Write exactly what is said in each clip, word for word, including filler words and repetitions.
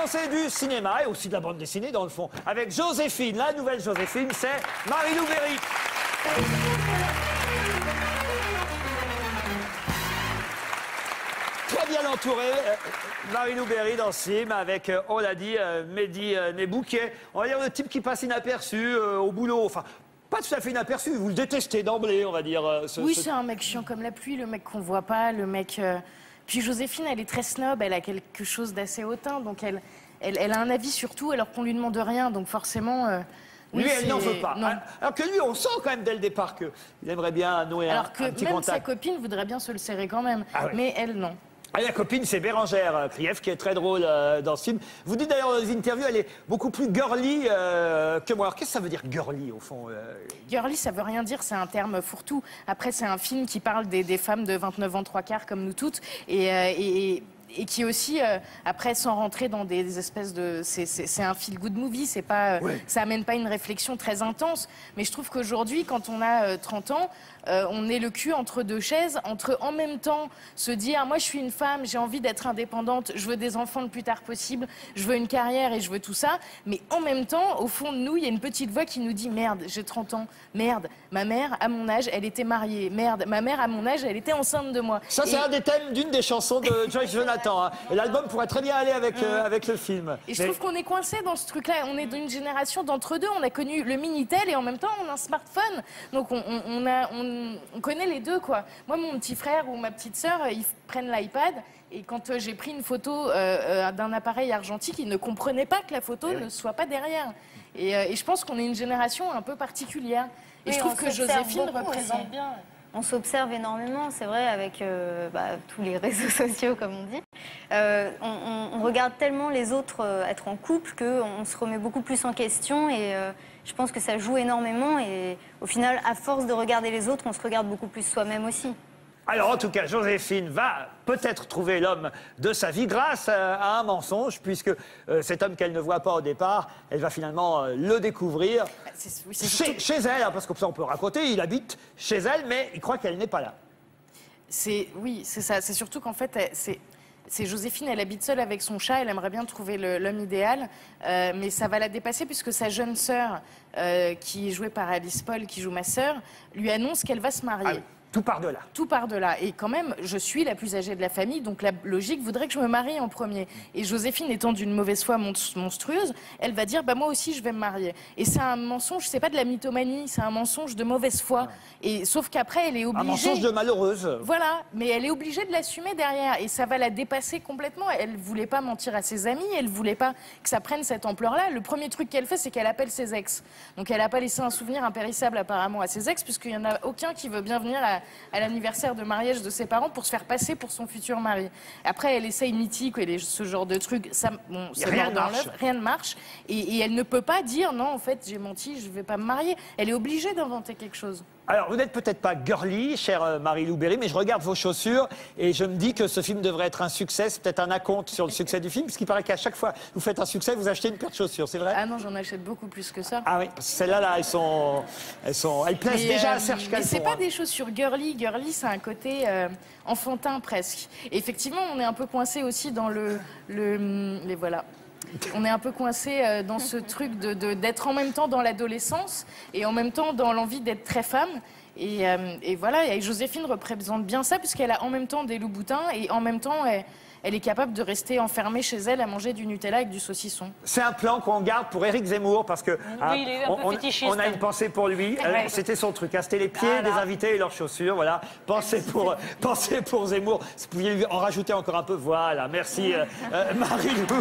maintenant, c'est du cinéma et aussi de la bande dessinée, dans le fond. Avec Joséphine, la nouvelle Joséphine, c'est Marie-Lou Berry. Très bien entourée, euh, Marie-Lou Berry dans ce film, avec, euh, on l'a dit, euh, Mehdi euh, Nebou, qui est, on va dire, le type qui passe inaperçu euh, au boulot. Enfin, pas tout à fait inaperçu, vous le détestez d'emblée, on va dire. Euh, ce, oui, ce... c'est un mec chiant comme la pluie, le mec qu'on voit pas, le mec... Euh... Puis Joséphine, elle est très snob, elle a quelque chose d'assez hautain, donc elle, elle, elle a un avis sur tout alors qu'on lui demande rien, donc forcément... Euh... Lui, oui, elle n'en veut pas. Non. Alors que lui, on sent quand même dès le départ qu'il aimerait bien nouer un, alors que un petit même contact. sa copine voudrait bien se le serrer quand même, ah ouais. mais elle, non. Ah, la copine, c'est Bérangère Krief, qui est très drôle euh, dans ce film. Vous dites d'ailleurs dans les interviews, elle est beaucoup plus girly euh, que moi. Alors, qu'est-ce que ça veut dire girly, au fond euh... Girly, ça veut rien dire, c'est un terme fourre-tout. Après, c'est un film qui parle des, des femmes de vingt-neuf ans, trois quarts, comme nous toutes. Et... Euh, et et qui aussi, euh, après, sans rentrer dans des, des espèces de... C'est un feel-good movie, c'est pas, euh, oui. ça amène pas une réflexion très intense. Mais je trouve qu'aujourd'hui, quand on a euh, trente ans, euh, on est le cul entre deux chaises, entre en même temps se dire, moi je suis une femme, j'ai envie d'être indépendante, je veux des enfants le plus tard possible, je veux une carrière et je veux tout ça. Mais en même temps, au fond de nous, il y a une petite voix qui nous dit, merde, j'ai trente ans, merde, ma mère, à mon âge, elle était mariée, merde, ma mère, à mon âge, elle était enceinte de moi. Ça, c'est et... un des thèmes d'une des chansons de Joyce Jonathan. Hein. Et l'album pourrait très bien aller avec, euh, avec le film. Et je Mais... trouve qu'on est coincé dans ce truc-là. On est d'une génération d'entre-deux. On a connu le Minitel et en même temps, on a un smartphone. Donc, on, on, on, a, on, on connaît les deux, quoi. Moi, mon petit frère ou ma petite sœur, ils prennent l'iPad. Et quand euh, j'ai pris une photo euh, euh, d'un appareil argentique, ils ne comprenaient pas que la photo et ne oui. soit pas derrière. Et, euh, et je pense qu'on est une génération un peu particulière. Et oui, je trouve que Joséphine représente aussi. bien. On s'observe énormément, c'est vrai, avec euh, bah, tous les réseaux sociaux, comme on dit. Euh, on, on, on regarde tellement les autres euh, être en couple qu'on se remet beaucoup plus en question et euh, je pense que ça joue énormément et au final, à force de regarder les autres, on se regarde beaucoup plus soi-même aussi. Alors, en tout cas, Joséphine va peut-être trouver l'homme de sa vie grâce à un mensonge, puisque euh, cet homme qu'elle ne voit pas au départ, elle va finalement euh, le découvrir oui, chez, chez elle, hein, parce que ça on peut raconter, il habite chez elle, mais il croit qu'elle n'est pas là. C'est oui, c'est ça. C'est surtout qu'en fait, c'est... C'est Joséphine, elle habite seule avec son chat, elle aimerait bien trouver l'homme idéal, euh, mais ça va la dépasser puisque sa jeune sœur, euh, qui est jouée par Alice Paul, qui joue ma sœur, lui annonce qu'elle va se marier. Ah oui. Tout part de là. Tout part de là. Et quand même, je suis la plus âgée de la famille, donc la logique voudrait que je me marie en premier. Et Joséphine, étant d'une mauvaise foi monstrueuse, elle va dire, bah moi aussi, je vais me marier. Et c'est un mensonge, c'est pas de la mythomanie, c'est un mensonge de mauvaise foi. Et sauf qu'après, elle est obligée... Un mensonge de malheureuse. Voilà, mais elle est obligée de l'assumer derrière. Et ça va la dépasser complètement. Elle voulait pas mentir à ses amis, elle voulait pas que ça prenne cette ampleur-là. Le premier truc qu'elle fait, c'est qu'elle appelle ses ex. Donc elle a pas laissé un souvenir impérissable apparemment à ses ex, puisqu'il y en a aucun qui veut bien venir à à l'anniversaire de mariage de ses parents pour se faire passer pour son futur mari. Après, elle essaye mythique et ce genre de trucs, ça, bon, rien, dans rien ne marche. Et, et elle ne peut pas dire, non, en fait, j'ai menti, je ne vais pas me marier. Elle est obligée d'inventer quelque chose. Alors, vous n'êtes peut-être pas girly, chère Marie-Lou Berry, mais je regarde vos chaussures et je me dis que ce film devrait être un succès. C'est peut-être un acompte sur le succès du film, parce qu'il paraît qu'à chaque fois que vous faites un succès, vous achetez une paire de chaussures, c'est vrai? Ah non, j'en achète beaucoup plus que ça. Ah oui, parce que celles-là, là, elles sont, elles sont, elles plaisent mais, déjà euh, à Serge Calfon. Mais c'est pas hein. des chaussures girly. Girly, c'est un côté euh, enfantin presque. Et effectivement, on est un peu coincé aussi dans le, le, les voilà. On est un peu coincé euh, dans ce truc de, de, d'être en même temps dans l'adolescence et en même temps dans l'envie d'être très femme. Et, euh, et voilà, et Joséphine représente bien ça, puisqu'elle a en même temps des loups-boutins et en même temps, elle, elle est capable de rester enfermée chez elle à manger du Nutella avec du saucisson. C'est un plan qu'on garde pour Éric Zemmour, parce que oui, hein, il est un peu on, fétichiste. on a une pensée pour lui. Euh, ouais. C'était son truc, hein, c'était les pieds voilà. des invités et leurs chaussures. Voilà, pensez pour, pensez pour Zemmour. Vous pouviez en rajouter encore un peu. Voilà, merci euh, euh, Marie-Lou.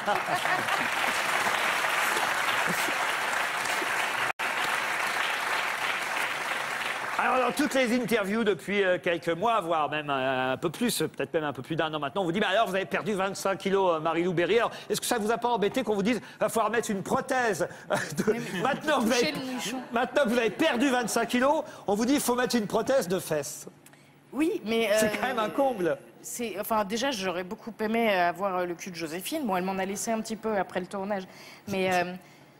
Alors, dans toutes les interviews depuis euh, quelques mois, voire même euh, un peu plus, peut-être même un peu plus d'un an maintenant, on vous dit, bah alors, vous avez perdu vingt-cinq kilos, euh, Marie-Lou Berry. Alors, est-ce que ça vous a pas embêté qu'on vous dise, il va falloir mettre une prothèse euh, de... maintenant, vous avez... maintenant que vous avez perdu vingt-cinq kilos, on vous dit, il faut mettre une prothèse de fesses. Oui, mais... C'est euh... quand même un comble. Enfin, déjà, j'aurais beaucoup aimé avoir le cul de Joséphine. Bon, elle m'en a laissé un petit peu après le tournage. Mais... Euh...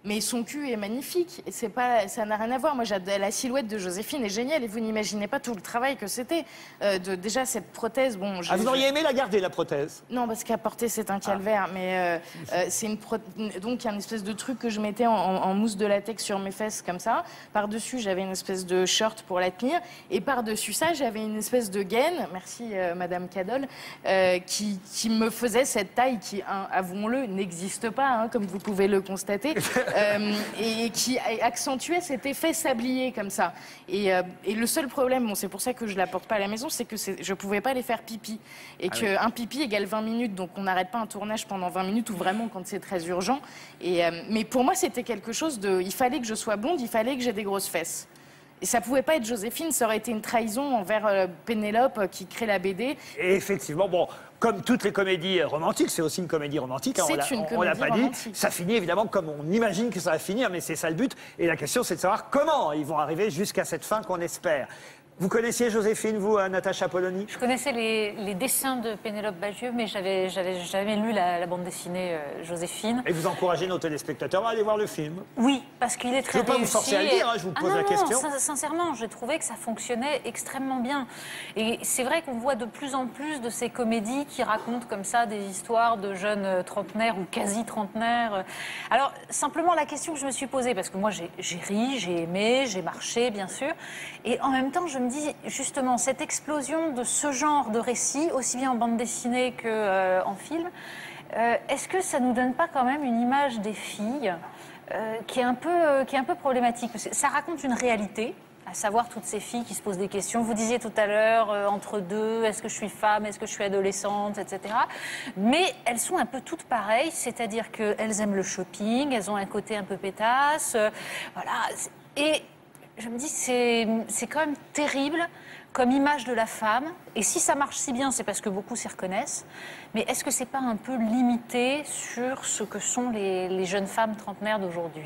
Mais son cul est magnifique, et c'est pas, ça n'a rien à voir. Moi, j'adore la silhouette de Joséphine est géniale, et vous n'imaginez pas tout le travail que c'était. Euh, de, déjà, cette prothèse, bon... Ah, vous auriez aimé la garder, la prothèse? Non, parce qu'à porter, c'est un calvaire, ah. mais euh, euh, c'est une pro... donc il y a une espèce de truc que je mettais en, en, en mousse de latex sur mes fesses, comme ça. Par-dessus, j'avais une espèce de short pour la tenir, et par-dessus ça, j'avais une espèce de gaine, merci euh, Madame Cadol, euh, qui, qui me faisait cette taille qui, hein, avouons-le, n'existe pas, hein, comme vous pouvez le constater. Euh, et, et qui accentuait cet effet sablier comme ça. Et, euh, et le seul problème, bon, c'est pour ça que je ne la porte pas à la maison, c'est que je ne pouvais pas les faire pipi. Et ah qu'un oui. pipi égale vingt minutes, donc on n'arrête pas un tournage pendant vingt minutes, ou vraiment quand c'est très urgent. Et, euh, mais pour moi, c'était quelque chose de... Il fallait que je sois blonde, il fallait que j'ai des grosses fesses. Et ça pouvait pas être Joséphine, ça aurait été une trahison envers euh, Pénélope euh, qui crée la B D. Et effectivement, bon, comme toutes les comédies romantiques, c'est aussi une comédie romantique, hein, on l'a pas romantique. dit. Ça finit évidemment comme on imagine que ça va finir, mais c'est ça le but. Et la question, c'est de savoir comment ils vont arriver jusqu'à cette fin qu'on espère. Vous connaissiez Joséphine, vous, Natacha Polony? Je connaissais les, les dessins de Pénélope Bagieux, mais j'avais jamais lu la, la bande dessinée euh, Joséphine. Et vous encouragez nos téléspectateurs à aller voir le film? Oui, parce qu'il est très réussi. Je ne veux pas vous forcer à le dire, hein, je vous pose ah non, la question. Non, sincèrement, j'ai trouvé que ça fonctionnait extrêmement bien. Et c'est vrai qu'on voit de plus en plus de ces comédies qui racontent comme ça des histoires de jeunes trentenaires ou quasi-trentenaires. Alors, simplement, la question que je me suis posée, parce que moi, j'ai ri, j'ai aimé, j'ai marché, bien sûr, et en même temps, je me dis, justement, cette explosion de ce genre de récit, aussi bien en bande dessinée qu'en euh, film, euh, est-ce que ça ne nous donne pas quand même une image des filles euh, qui est un peu, euh, qui est un peu problématique? Parce que ça raconte une réalité, à savoir toutes ces filles qui se posent des questions. Vous disiez tout à l'heure, euh, entre deux, est-ce que je suis femme, est-ce que je suis adolescente, et cetera. Mais elles sont un peu toutes pareilles, c'est-à-dire qu'elles aiment le shopping, elles ont un côté un peu pétasse, euh, voilà. Et je me dis, c'est quand même terrible comme image de la femme. Et si ça marche si bien, c'est parce que beaucoup s'y reconnaissent. Mais est-ce que c'est pas un peu limité sur ce que sont les, les jeunes femmes trentenaires d'aujourd'hui?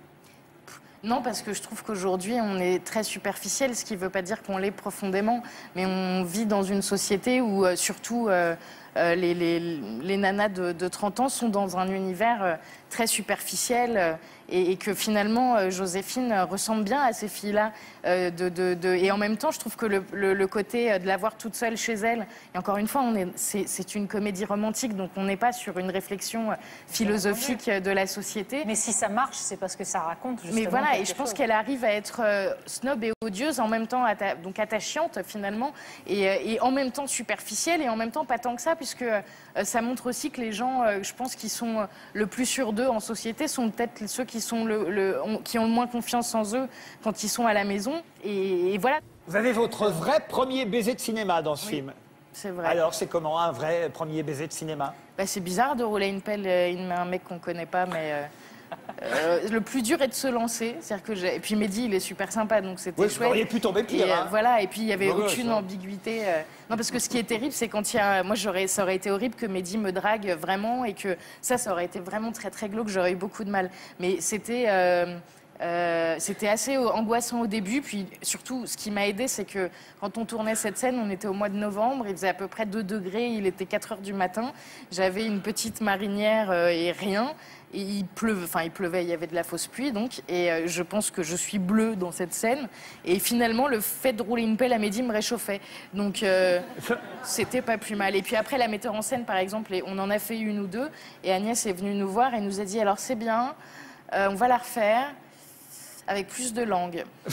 Non, parce que je trouve qu'aujourd'hui, on est très superficiel, ce qui ne veut pas dire qu'on l'est profondément. Mais on vit dans une société où, euh, surtout, euh, euh, les, les, les nanas de, de trente ans sont dans un univers euh, très superficiel euh, et, et que finalement, euh, Joséphine ressemble bien à ces filles-là. Euh, de, de, de, et en même temps, je trouve que le, le, le côté de la voir toute seule chez elle, et encore une fois, c'est une comédie romantique, donc on n'est pas sur une réflexion philosophique de la société. Mais si ça marche, c'est parce que ça raconte justement. Mais voilà, et je pense qu'elle arrive à être euh, snob et odieuse, en même temps atta donc attachante finalement, et, et en même temps superficielle, et en même temps pas tant que ça, puisque euh, ça montre aussi que les gens, euh, je pense, qui sont le plus sûrs d'eux en société, sont peut-être ceux qui, sont le, le, ont, qui ont le moins confiance en eux quand ils sont à la maison. Et, et voilà. Vous avez votre vrai premier baiser de cinéma dans ce oui, film. C'est vrai. Alors, c'est comment un vrai premier baiser de cinéma? Bah, c'est bizarre de rouler une pelle, une, un mec qu'on connaît pas, mais... Euh... Euh, le plus dur est de se lancer, c'est-à-dire que j'ai... et puis Mehdi il est super sympa, donc c'était oui, chouette. Vous auriez pu tomber pire. Et, hein. euh, voilà, et puis il y avait ouais, aucune ouais, ambiguïté. Euh... Non, parce que ce qui est terrible, c'est quand il y a, moi j'aurais, ça aurait été horrible que Mehdi me drague vraiment, et que ça, ça aurait été vraiment très très glauque, j'aurais eu beaucoup de mal. Mais c'était euh... Euh, c'était assez angoissant au début, puis surtout ce qui m'a aidé, c'est que quand on tournait cette scène, on était au mois de novembre, il faisait à peu près deux degrés, il était quatre heures du matin, j'avais une petite marinière euh, et rien, et il pleuvait, enfin il pleuvait, il y avait de la fausse pluie donc, et euh, je pense que je suis bleue dans cette scène, et finalement le fait de rouler une pelle à Mehdi me réchauffait, donc euh, c'était pas plus mal. Et puis après la metteur en scène par exemple, et on en a fait une ou deux, et Agnès est venue nous voir et nous a dit alors c'est bien, euh, on va la refaire, avec plus de langue. et,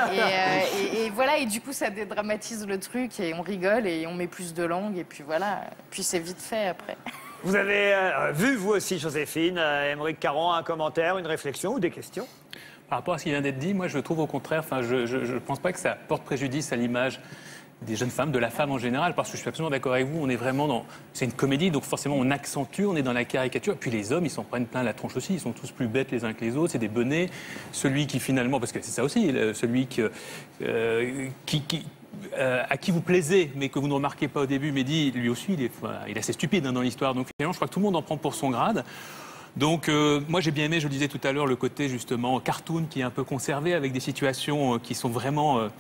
euh, et, et voilà, et du coup, ça dédramatise le truc, et on rigole, et on met plus de langue, et puis voilà, puis c'est vite fait après. Vous avez euh, vu, vous aussi, Joséphine, euh, Aymeric Caron, un commentaire, une réflexion ou des questions? Par rapport à ce qui vient d'être dit, moi, je trouve au contraire, enfin, je ne pense pas que ça porte préjudice à l'image des jeunes femmes, de la femme en général, parce que je suis absolument d'accord avec vous, on est vraiment dans... C'est une comédie, donc forcément on accentue, on est dans la caricature, et puis les hommes, ils s'en prennent plein la tronche aussi, ils sont tous plus bêtes les uns que les autres, c'est des benets, celui qui finalement, parce que c'est ça aussi, celui qui... Euh, qui, qui Euh, à qui vous plaisez, mais que vous ne remarquez pas au début, Mehdi, lui aussi, il est, il est assez stupide hein, dans l'histoire. Donc finalement, je crois que tout le monde en prend pour son grade. Donc euh, moi, j'ai bien aimé, je le disais tout à l'heure, le côté justement cartoon qui est un peu conservé, avec des situations euh, qui sont vraiment... Euh,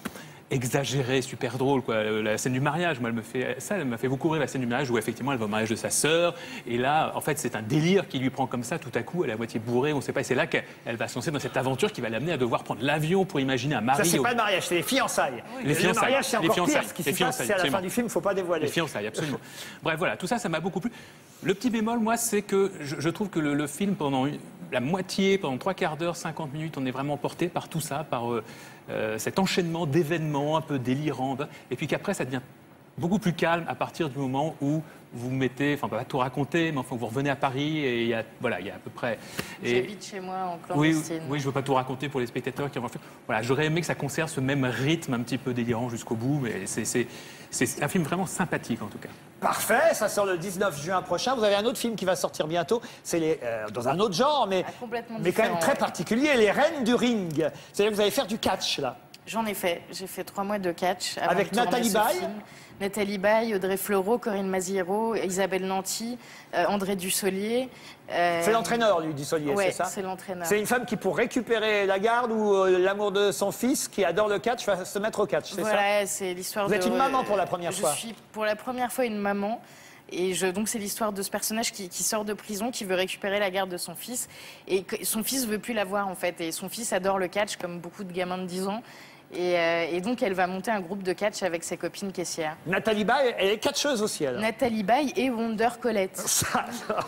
exagérée, super drôle, quoi. La scène du mariage, moi, elle me fait ça, elle m'a fait beaucoup rire, la scène du mariage où effectivement elle va au mariage de sa sœur, et là, en fait, c'est un délire qui lui prend comme ça, tout à coup, elle est à moitié bourrée, on ne sait pas, et c'est là qu'elle va se lancer dans cette aventure qui va l'amener à devoir prendre l'avion pour imaginer un mari. Ça, c'est au... pas le mariage, c'est les fiançailles. Les fiançailles. Le mariage, c'est les encore fiançailles. pire. Ce qui Les se passe, fiançailles, c'est à la fin absolument. du film, il ne faut pas dévoiler. Les fiançailles, absolument. Bref, voilà, tout ça, ça m'a beaucoup plu. Le petit bémol, moi, c'est que je, je trouve que le, le film, pendant une, la moitié, pendant trois quarts d'heure, cinquante minutes, on est vraiment porté par tout ça, par euh, euh, cet enchaînement d'événements un peu délirants, et puis qu'après, ça devient beaucoup plus calme à partir du moment où vous mettez, enfin, pas tout raconter, mais enfin, vous revenez à Paris et il y a, voilà, il y a à peu près. Et... J'habite chez moi en Oui, clandestine. oui, je veux pas tout raconter pour les spectateurs qui vont faire. Voilà, j'aurais aimé que ça conserve ce même rythme un petit peu délirant jusqu'au bout, mais c'est, c'est, c'est un film vraiment sympathique en tout cas. Parfait, ça sort le dix-neuf juin prochain. Vous avez un autre film qui va sortir bientôt. C'est les, euh, dans un autre genre, mais, Ah, complètement mais quand même différent, très ouais. particulier, Les Reines du Ring. C'est-à-dire que vous allez faire du catch, là. J'en ai fait. J'ai fait trois mois de catch. Avant Avec de tourner Nathalie ce Baye film. Nathalie Baye, Audrey Fleurot, Corinne Maziero, Isabelle Nanty, euh, André Dussolier. Euh, C'est l'entraîneur, lui, Dussolier, ouais, c'est ça? c'est l'entraîneur. C'est une femme qui, pour récupérer la garde ou euh, l'amour de son fils, qui adore le catch, va se mettre au catch, c'est ça? Voilà, c'est l'histoire Vous de... êtes une maman pour la première je fois. Je suis pour la première fois une maman. Et je, donc c'est l'histoire de ce personnage qui, qui sort de prison, qui veut récupérer la garde de son fils. Et que, son fils veut plus la voir, en fait. Et son fils adore le catch, comme beaucoup de gamins de dix ans. Et, euh, et donc, elle va monter un groupe de catch avec ses copines caissières. Nathalie Baye, elle est catcheuse aussi, alors. Nathalie Baye et Wonder Colette. Ça,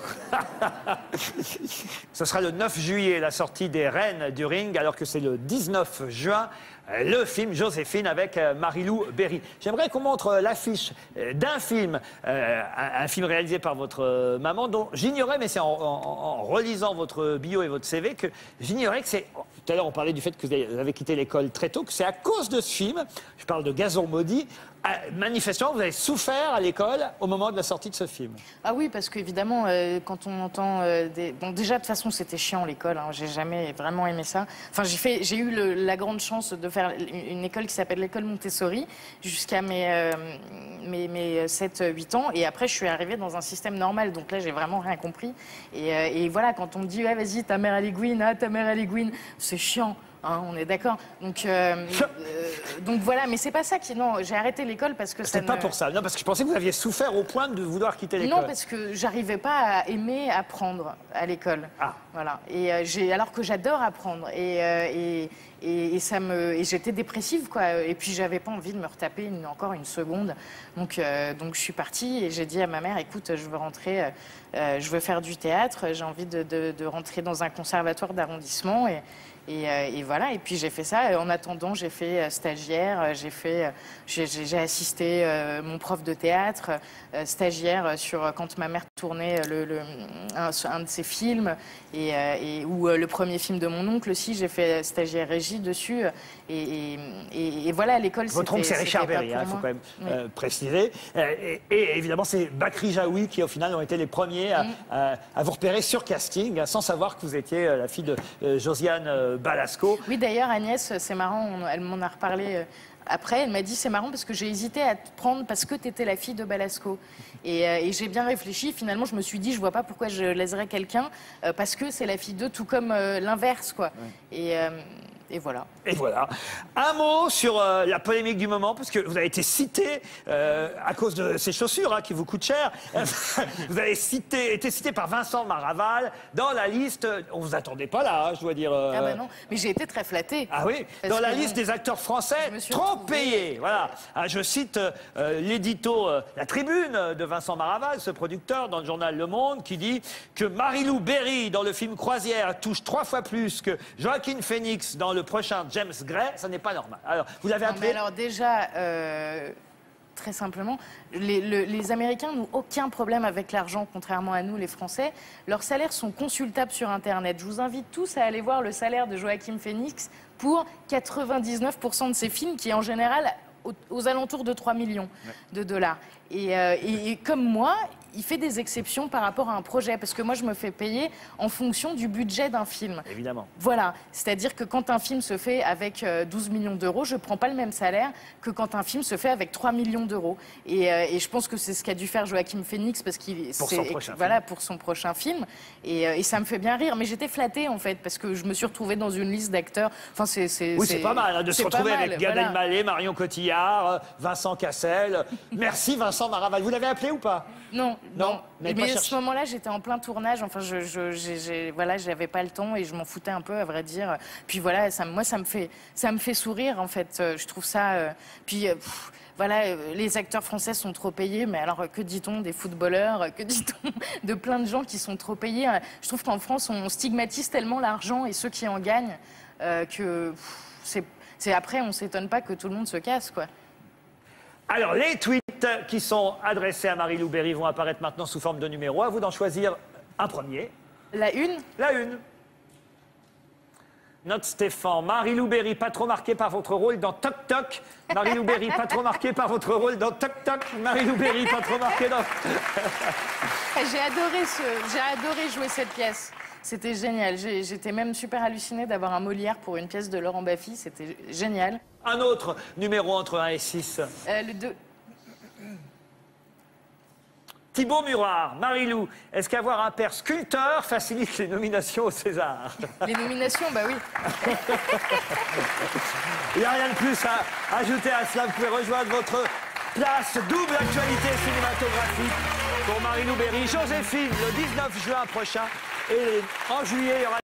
Ce sera le neuf juillet, la sortie des Reines du Ring, alors que c'est le dix-neuf juin, le film Joséphine avec Marie-Lou Berry. J'aimerais qu'on montre l'affiche d'un film, euh, un, un film réalisé par votre maman, dont j'ignorais, mais c'est en, en, en relisant votre bio et votre C V, que j'ignorais que c'est... Tout à l'heure, on parlait du fait que vous avez quitté l'école très tôt, que c'est à cause de ce film, je parle de Gazon maudit, manifestement, vous avez souffert à l'école au moment de la sortie de ce film. Ah oui, parce qu'évidemment, euh, quand on entend euh, des... Bon, déjà, de toute façon, c'était chiant, l'école. Hein. J'ai jamais vraiment aimé ça. Enfin, j'ai fait... j'ai eu le, la grande chance de faire une école qui s'appelle l'école Montessori jusqu'à mes, euh, mes, mes sept huit ans. Et après, je suis arrivée dans un système normal. Donc là, j'ai vraiment rien compris. Et, euh, et voilà, quand on me dit, ouais, vas-y, ta mère, elle est Gwyn, ah, ta mère, elle est Gwyn, c'est chiant. Hein, on est d'accord. Donc, euh, euh, donc voilà, mais c'est pas ça qui. Non, j'ai arrêté l'école parce que ça. C'était pas ne... pour ça. Non, parce que je pensais que vous aviez souffert au point de vouloir quitter l'école. Non, parce que j'arrivais pas à aimer apprendre à l'école. Ah. Voilà. Et euh, j'ai, alors que j'adore apprendre. Et, euh, et, et, et ça me, et j'étais dépressive, quoi. Et puis j'avais pas envie de me retaper une, encore une seconde. Donc, euh, donc je suis partie et j'ai dit à ma mère, écoute, je veux rentrer, euh, je veux faire du théâtre. J'ai envie de, de, de rentrer dans un conservatoire d'arrondissement et Et, euh, et voilà, et puis j'ai fait ça. En attendant, j'ai fait euh, stagiaire, j'ai fait, euh, j'ai, j'ai assisté euh, mon prof de théâtre, euh, stagiaire sur euh, quand ma mère tournait le, le, un, un de ses films, et, euh, et, ou euh, le premier film de mon oncle aussi, j'ai fait stagiaire régie dessus. Et, et, et, et voilà, à l'école, c'était... Votre oncle, c'est Richard Berry, il hein, faut quand même oui. euh, préciser. Euh, et, et évidemment, c'est Bakri Jaoui qui, au final, ont été les premiers à, mm. à, à vous repérer sur casting, hein, sans savoir que vous étiez euh, la fille de euh, Josiane euh, Balasco. Oui, d'ailleurs, Agnès, c'est marrant, on, elle m'en a reparlé euh, après. Elle m'a dit, c'est marrant parce que j'ai hésité à te prendre parce que tu étais la fille de Balasco. Et, euh, et j'ai bien réfléchi. Finalement, je me suis dit, je vois pas pourquoi je léserais quelqu'un euh, parce que c'est la fille d'eux, tout comme euh, l'inverse, quoi. Ouais. Et... Euh, Et voilà. Et voilà. Un mot sur euh, la polémique du moment, parce que vous avez été cité euh, à cause de ces chaussures hein, qui vous coûtent cher. Vous avez cité, été cité par Vincent Maraval dans la liste. On vous attendait pas là, je dois dire. Euh... Ah ben non, mais j'ai été très flattée. Ah oui. Dans la liste des acteurs français trop payés. Voilà. Ah, je cite euh, l'édito, euh, la tribune de Vincent Maraval, ce producteur dans le journal Le Monde, qui dit que Marie-Lou Berry dans le film Croisière touche trois fois plus que Joaquin Phoenix dans le le prochain James Gray, ça n'est pas normal. Alors, vous l'avez appelé... Non, mais alors déjà, euh, très simplement, les, le, les Américains n'ont aucun problème avec l'argent, contrairement à nous, les Français. Leurs salaires sont consultables sur Internet. Je vous invite tous à aller voir le salaire de Joaquin Phoenix pour quatre-vingt-dix-neuf pour cent de ses films, qui est en général aux, aux alentours de trois millions ouais. de dollars. Et, euh, et, et comme moi, il fait des exceptions par rapport à un projet. Parce que moi, je me fais payer en fonction du budget d'un film. Évidemment. Voilà. C'est-à-dire que quand un film se fait avec euh, douze millions d'euros, je ne prends pas le même salaire que quand un film se fait avec trois millions d'euros. Et, euh, et je pense que c'est ce qu'a dû faire Joachim Phoenix parce qu'il Pour son prochain voilà, film. pour son prochain film. Et, euh, et ça me fait bien rire. Mais j'étais flattée, en fait, parce que je me suis retrouvée dans une liste d'acteurs. Enfin, c'est, c'est, Oui, c'est pas mal hein, de se c'est pas retrouver mal, avec Gad voilà. Elmaleh, Marion Cotillard, euh, Vincent Cassel. Merci Vincent Maraval. Vous l'avez appelé ou pas? Non, Non, non. vous n'avez Mais pas à cherché. ce moment-là, j'étais en plein tournage. Enfin, je, je, j'ai, j'ai- voilà, j'avais pas le temps et je m'en foutais un peu, à vrai dire. Puis voilà, ça, moi, ça me fait, ça me fait sourire, en fait. Euh, Je trouve ça. euh, Puis. euh, pff, Voilà, euh, les acteurs français sont trop payés, mais alors euh, que dit-on des footballeurs, euh, que dit-on de plein de gens qui sont trop payés? Euh, Je trouve qu'en France, on stigmatise tellement l'argent et ceux qui en gagnent euh, que pff, c'est, c'est après, on s'étonne pas que tout le monde se casse, quoi. Alors, les tweets qui sont adressés à Marie-Lou Berry vont apparaître maintenant sous forme de numéro. À vous d'en choisir un premier. La une, La une. Note Stéphane. Marie-Lou Berry, pas trop marquée par votre rôle dans Toc Toc. Marie-Lou Berry, pas trop marquée par votre rôle dans Toc Toc. Marie-Lou Berry, pas trop marquée dans... j'ai adoré, ce, j'ai adoré jouer cette pièce. C'était génial. J'ai- J'étais même super hallucinée d'avoir un Molière pour une pièce de Laurent Baffy. C'était génial. Un autre numéro entre un et six. Euh, le deux. Thibaut Murat, Marie-Lou, est-ce qu'avoir un père sculpteur facilite les nominations au César? Les nominations, bah oui. Il n'y a rien de plus à ajouter à cela. Vous pouvez rejoindre votre place double actualité cinématographique pour Marie-Lou Berry. Joséphine, le dix-neuf juin prochain. Et en juillet, il y aura